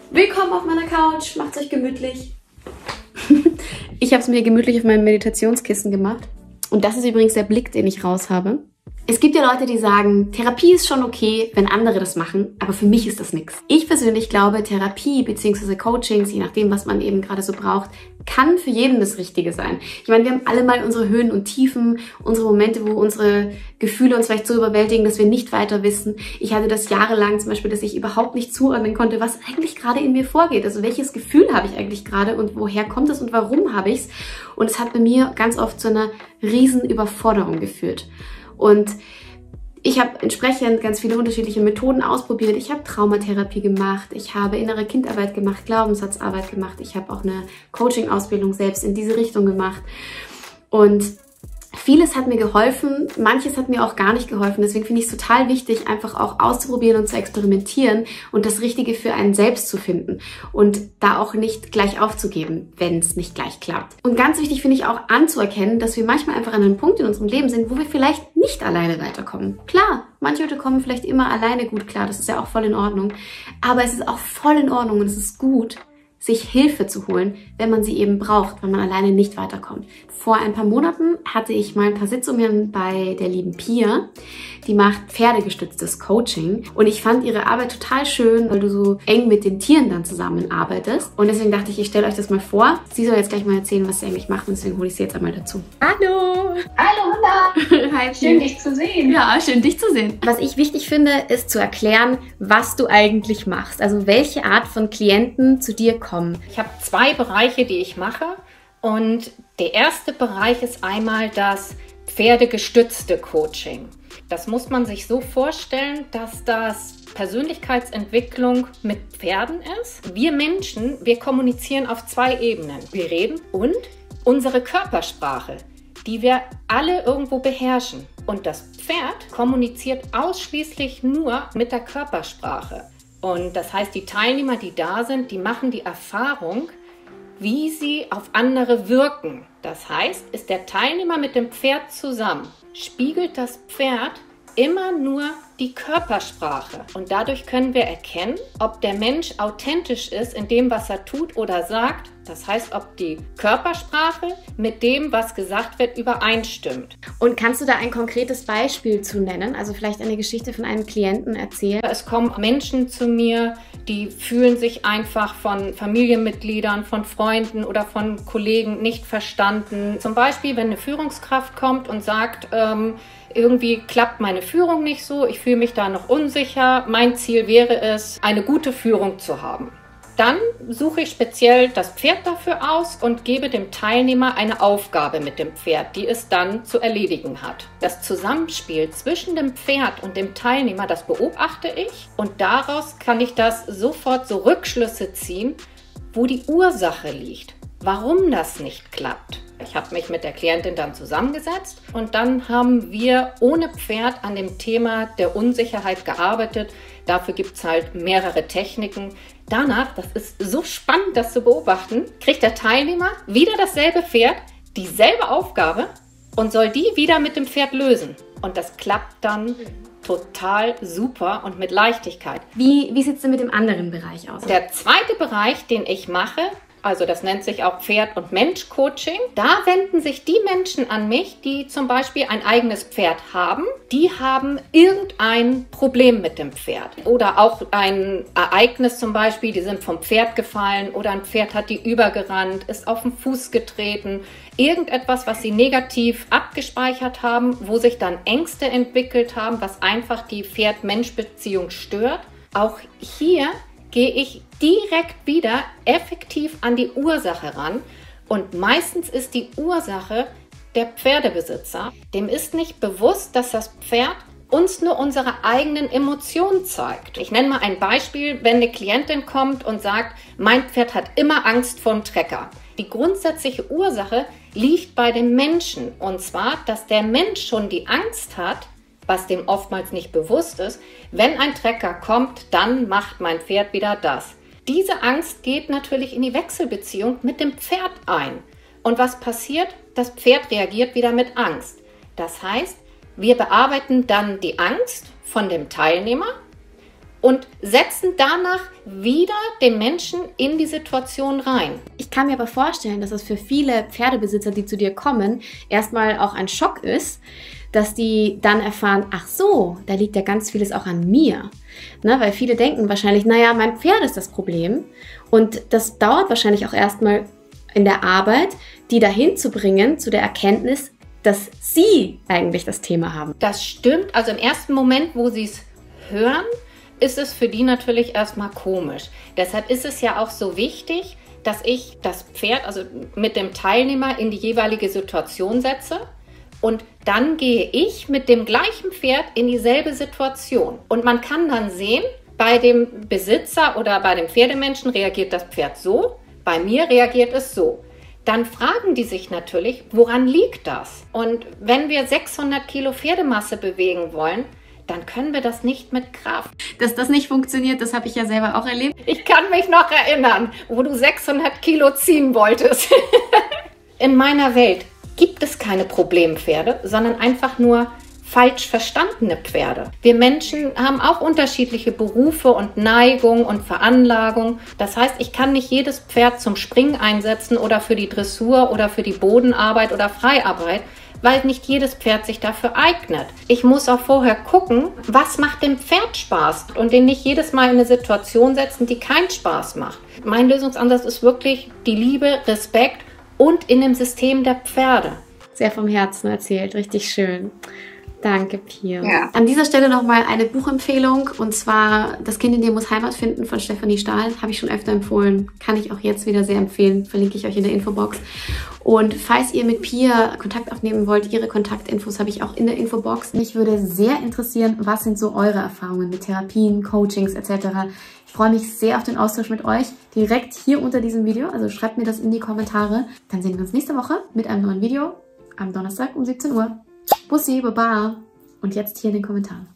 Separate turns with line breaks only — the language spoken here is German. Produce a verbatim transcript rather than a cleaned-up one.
Willkommen auf meiner Couch, macht's euch gemütlich. Ich habe es mir gemütlich auf meinem Meditationskissen gemacht. Und das ist übrigens der Blick, den ich raus habe. Es gibt ja Leute, die sagen, Therapie ist schon okay, wenn andere das machen, aber für mich ist das nichts. Ich persönlich glaube, Therapie bzw. Coachings, je nachdem, was man eben gerade so braucht, kann für jeden das Richtige sein. Ich meine, wir haben alle mal unsere Höhen und Tiefen, unsere Momente, wo unsere Gefühle uns vielleicht so überwältigen, dass wir nicht weiter wissen. Ich hatte das jahrelang zum Beispiel, dass ich überhaupt nicht zuordnen konnte, was eigentlich gerade in mir vorgeht. Also welches Gefühl habe ich eigentlich gerade und woher kommt es und warum habe ich es? Und es hat bei mir ganz oft zu einer riesen Überforderung geführt. Und ich habe entsprechend ganz viele unterschiedliche Methoden ausprobiert. Ich habe Traumatherapie gemacht, ich habe innere Kindarbeit gemacht, Glaubenssatzarbeit gemacht. Ich habe auch eine Coaching-Ausbildung selbst in diese Richtung gemacht. Und vieles hat mir geholfen, manches hat mir auch gar nicht geholfen. Deswegen finde ich es total wichtig, einfach auch auszuprobieren und zu experimentieren und das Richtige für einen selbst zu finden und da auch nicht gleich aufzugeben, wenn es nicht gleich klappt. Und ganz wichtig finde ich auch anzuerkennen, dass wir manchmal einfach an einem Punkt in unserem Leben sind, wo wir vielleicht nicht alleine weiterkommen. Klar, manche Leute kommen vielleicht immer alleine gut klar, das ist ja auch voll in Ordnung. Aber es ist auch voll in Ordnung und es ist gut, sich Hilfe zu holen, wenn man sie eben braucht, wenn man alleine nicht weiterkommt. Vor ein paar Monaten hatte ich mal ein paar Sitzungen bei der lieben Pia. Die macht pferdegestütztes Coaching und ich fand ihre Arbeit total schön, weil du so eng mit den Tieren dann zusammenarbeitest. Und deswegen dachte ich, ich stelle euch das mal vor. Sie soll jetzt gleich mal erzählen, was sie eigentlich macht und deswegen hole ich sie jetzt einmal dazu.
Hallo!
Hallo Hunda!
Hi,
schön dich zu sehen.
Ja, schön dich zu sehen.
Was ich wichtig finde, ist zu erklären, was du eigentlich machst. Also welche Art von Klienten zu dir kommen.
Ich habe zwei Bereiche, die ich mache. Und der erste Bereich ist einmal das pferdegestützte Coaching. Das muss man sich so vorstellen, dass das Persönlichkeitsentwicklung mit Pferden ist. Wir Menschen, wir kommunizieren auf zwei Ebenen. Wir reden und unsere Körpersprache, die wir alle irgendwo beherrschen. Und das Pferd kommuniziert ausschließlich nur mit der Körpersprache. Und das heißt, die Teilnehmer, die da sind, die machen die Erfahrung, wie sie auf andere wirken. Das heißt, ist der Teilnehmer mit dem Pferd zusammen, spiegelt das Pferd immer nur die Körpersprache. Und dadurch können wir erkennen, ob der Mensch authentisch ist in dem, was er tut oder sagt. Das heißt, ob die Körpersprache mit dem, was gesagt wird, übereinstimmt.
Und kannst du da ein konkretes Beispiel zu nennen? Also vielleicht eine Geschichte von einem Klienten erzählen?
Es kommen Menschen zu mir, die fühlen sich einfach von Familienmitgliedern, von Freunden oder von Kollegen nicht verstanden. Zum Beispiel, wenn eine Führungskraft kommt und sagt, ähm, irgendwie klappt meine Führung nicht so, ich fühle mich da noch unsicher. Mein Ziel wäre es, eine gute Führung zu haben. Dann suche ich speziell das Pferd dafür aus und gebe dem Teilnehmer eine Aufgabe mit dem Pferd, die es dann zu erledigen hat. Das Zusammenspiel zwischen dem Pferd und dem Teilnehmer, das beobachte ich und daraus kann ich das sofort so Rückschlüsse ziehen, wo die Ursache liegt, warum das nicht klappt. Ich habe mich mit der Klientin dann zusammengesetzt und dann haben wir ohne Pferd an dem Thema der Unsicherheit gearbeitet. Dafür gibt es halt mehrere Techniken. Danach, das ist so spannend, das zu beobachten, kriegt der Teilnehmer wieder dasselbe Pferd, dieselbe Aufgabe und soll die wieder mit dem Pferd lösen. Und das klappt dann total super und mit Leichtigkeit.
Wie, wie sieht es denn mit dem anderen Bereich aus?
Der zweite Bereich, den ich mache, also das nennt sich auch Pferd- und Mensch-Coaching. Da wenden sich die Menschen an mich, die zum Beispiel ein eigenes Pferd haben. Die haben irgendein Problem mit dem Pferd. Oder auch ein Ereignis zum Beispiel, die sind vom Pferd gefallen oder ein Pferd hat die übergerannt, ist auf den Fuß getreten. Irgendetwas, was sie negativ abgespeichert haben, wo sich dann Ängste entwickelt haben, was einfach die Pferd-Mensch-Beziehung stört. Auch hier gehe ich direkt wieder effektiv an die Ursache ran und meistens ist die Ursache der Pferdebesitzer. Dem ist nicht bewusst, dass das Pferd uns nur unsere eigenen Emotionen zeigt. Ich nenne mal ein Beispiel, wenn eine Klientin kommt und sagt, mein Pferd hat immer Angst vor dem Trecker. Die grundsätzliche Ursache liegt bei dem Menschen und zwar, dass der Mensch schon die Angst hat, was dem oftmals nicht bewusst ist, wenn ein Trecker kommt, dann macht mein Pferd wieder das. Diese Angst geht natürlich in die Wechselbeziehung mit dem Pferd ein. Und was passiert? Das Pferd reagiert wieder mit Angst. Das heißt, wir bearbeiten dann die Angst von dem Teilnehmer und setzen danach wieder den Menschen in die Situation rein.
Ich kann mir aber vorstellen, dass es für viele Pferdebesitzer, die zu dir kommen, erstmal auch ein Schock ist, dass die dann erfahren, ach so, da liegt ja ganz vieles auch an mir. Ne, weil viele denken wahrscheinlich, naja, mein Pferd ist das Problem. Und das dauert wahrscheinlich auch erstmal in der Arbeit, die dahin zu bringen, zu der Erkenntnis, dass sie eigentlich das Thema haben.
Das stimmt. Also im ersten Moment, wo sie es hören, ist es für die natürlich erstmal komisch. Deshalb ist es ja auch so wichtig, dass ich das Pferd, also mit dem Teilnehmer, in die jeweilige Situation setze. Und dann gehe ich mit dem gleichen Pferd in dieselbe Situation. Und man kann dann sehen, bei dem Besitzer oder bei dem Pferdemenschen reagiert das Pferd so, bei mir reagiert es so. Dann fragen die sich natürlich, woran liegt das? Und wenn wir sechshundert Kilo Pferdemasse bewegen wollen, dann können wir das nicht mit Kraft.
Dass das nicht funktioniert, das habe ich ja selber auch erlebt.
Ich kann mich noch erinnern, wo du sechshundert Kilo ziehen wolltest. In meiner Welt gibt es keine Problempferde, sondern einfach nur falsch verstandene Pferde. Wir Menschen haben auch unterschiedliche Berufe und Neigungen und Veranlagungen. Das heißt, ich kann nicht jedes Pferd zum Springen einsetzen oder für die Dressur oder für die Bodenarbeit oder Freiarbeit, weil nicht jedes Pferd sich dafür eignet. Ich muss auch vorher gucken, was macht dem Pferd Spaß und den nicht jedes Mal in eine Situation setzen, die keinen Spaß macht. Mein Lösungsansatz ist wirklich die Liebe, Respekt und in dem System der Pferde.
Sehr vom Herzen erzählt, richtig schön. Danke, Pia.
Ja. An dieser Stelle nochmal eine Buchempfehlung, und zwar Das Kind in dir muss Heimat finden von Stefanie Stahl. Habe ich schon öfter empfohlen, kann ich auch jetzt wieder sehr empfehlen, verlinke ich euch in der Infobox. Und falls ihr mit Pia Kontakt aufnehmen wollt, ihre Kontaktinfos habe ich auch in der Infobox. Mich würde sehr interessieren, was sind so eure Erfahrungen mit Therapien, Coachings et cetera. Ich freue mich sehr auf den Austausch mit euch, direkt hier unter diesem Video, also schreibt mir das in die Kommentare. Dann sehen wir uns nächste Woche mit einem neuen Video am Donnerstag um siebzehn Uhr. Bussi, Baba. Und jetzt hier in den Kommentaren.